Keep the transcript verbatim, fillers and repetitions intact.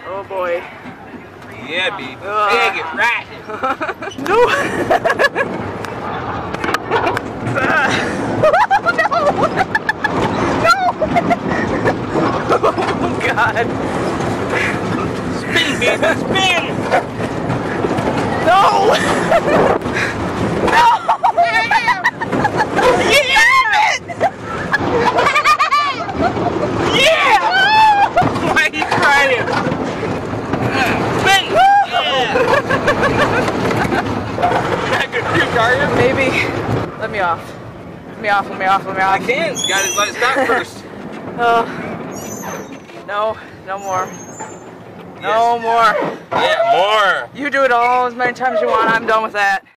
Oh boy. Yeah, baby. Uh. Bag it right. No. No. Oh God. Spin, baby, spin. No. No. Yeah! Why are you crying? Spin! Yeah! Not good puke, are you? Maybe. Let me off. Let me off, let me off, let me I off. can't. You gotta let it stop first. Oh. No, no more. No Yes. more. Yeah, more. You do it all as many times as you want. I'm done with that.